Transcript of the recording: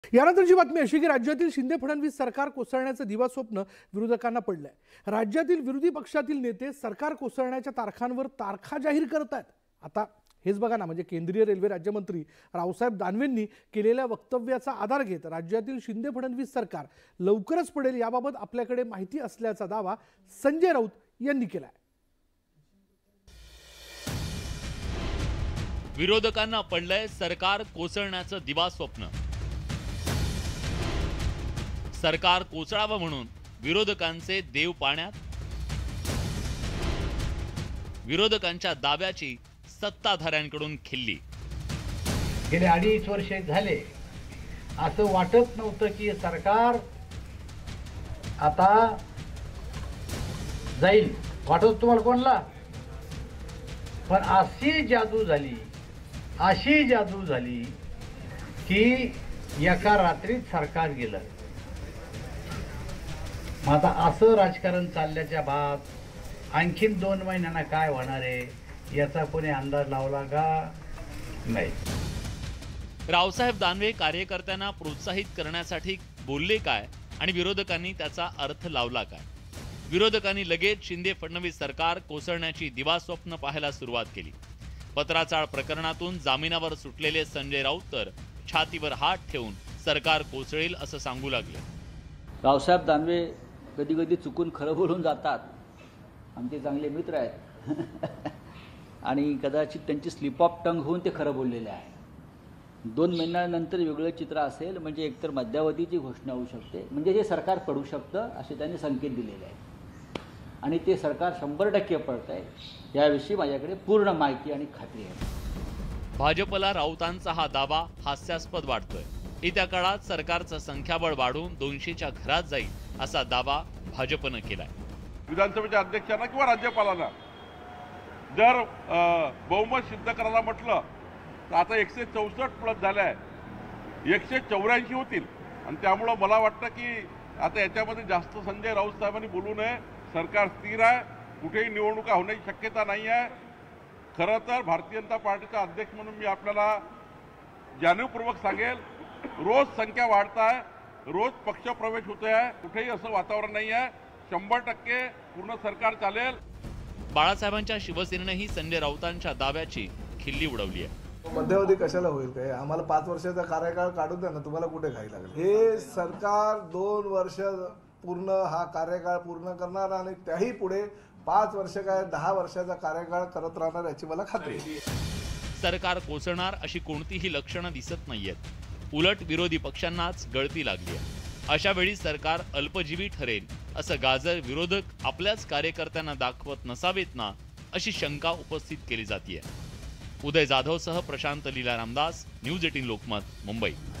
यानंतरची बातमी अशी की राज्यातील शिंदे फडणवीस सरकार कोसळण्याचं दिवास्वप्न विरोधकांना पडलंय। राज्यातील विरोधी पक्षातील नेते सरकार कोसळण्याच्या तारखांवर तारखा जाहीर करत आहेत। आता हेच बघा ना, म्हणजे केंद्रीय रेल्वे राज्यमंत्री रावसाहेब दानवेंनी केलेल्या वक्तव्याचा आधार घेत राज्यातील शिंदे फडणवीस सरकार लवकरच पडेल याबाबत आपल्याकडे माहिती असल्याचा दावा संजय राऊत यांनी केलाय। विरोधकांना पडलंय सरकार कोसळण्याचं दिवास्वप्न। सरकार कोसळावं म्हणून विरोधकांचे देव पाण्यात। विरोधकांच्या दाव्याची सत्ताधाऱ्यांकडून खिल्ली। गेले 2.5 वर्ष झाले असं वाटत नव्हतं की सरकार आता जाईल, वाटत तुम्हाला कोणला, पण अशी जादू झाली की एका रात्रीत सरकार गेलं। मग आता असं राजकारण चालल्याच्या बाद आणखीन 2 महिन्यांना काय होणार आहे याचा कोणी अंदाज लावला का नाही। रावसाहेब दानवे कार्यकर्त्यांना प्रोत्साहित करण्यासाठी बोलले काय आणि विरोधकांनी त्याचा अर्थ लावला काय? विरोधकांनी लगेच शिंदे फडणवीस सरकार कोसळण्याची दिवास्वप्न पाहायला सुरुवात केली। पत्राचाळ प्रकरणातून जामिनावर सुटलेले संजय राऊत तर छातीवर हात ठेवून सरकार कोसळेल असं सांगू लागले। रावसाहेब दानवे कधी कधी चुकून खरं बोलून जातात, आमचे चांगले मित्र आहेत आणि कदाचित त्यांची स्लिप ऑफ टंग होऊन ते खरं बोललेले आहे। 2 महिन्यानंतर वेगळं चित्र असेल, म्हणजे एकतर मध्यावधीची घोषणा होऊ शकते, म्हणजे हे सरकार पडू शकतं असे त्यांनी संकेत दिलेले आहेत आणि ते सरकार 100% पडत आहे याविषयी माझ्याकडे पूर्ण माहिती आणि खात्री आहे। भाजपला राऊतांचा हा दावा हास्यास्पद वाटतोय। येत्या काळात सरकारचं संख्याबळ वाढून 200च्या घरात जाईल असा दावा भाजपनं केलाय। विधानसभेच्या अध्यक्षांना किंवा राज्यपालांना जर बहुमत सिद्ध करायला म्हटलं तर आता 164 प्लस झाले आहे, 184 होतील आणि त्यामुळं मला वाटतं की आता याच्यामध्ये जास्त संजय राऊत साहेबांनी बोलू नये। सरकार स्थिर आहे, कुठेही निवडणुका होण्याची शक्यता नाही आहे। खरं तर भारतीय जनता पार्टीचा अध्यक्ष म्हणून मी आपल्याला जाणीवपूर्वक सांगेल, रोज संख्या वाढत आहे, रोज पक्ष प्रवेश होते आहे, कुठेही असं वातावरण नाही आहे। 100% पूर्ण सरकार चालेल। बाळासाहेबांच्या शिवसेनेनेही संजय राऊतांच्या दाव्याची खिल्ली उडवली आहे। मध्यावधी कशाला होईल काय, आम्हाला 5 वर्षाचा कार्यकाळ काढून द्या ना, तुम्हाला कुठे घाई लागेल। हे सरकार 2 वर्ष पूर्ण हा कार्यकाळ पूर्ण करणार आणि त्याही पुढे 5 वर्ष काय 10 वर्षाचा कार्यकाळ करत राहणार याची मला खात्री आहे। सरकार कोसळणार अशी कोणतीही लक्षणं दिसत नाहीयेत, उलट विरोधी पक्षांनाच गळती लागली आहे। अशा वेळी सरकार अल्पजीवी ठरेल असं गाजर विरोधक आपल्याच कार्यकर्त्यांना दाखवत नसावेत ना, अशी शंका उपस्थित केली जाते। उदय जाधवसह प्रशांत लीला रामदास, न्यूज 18 लोकमत, मुंबई।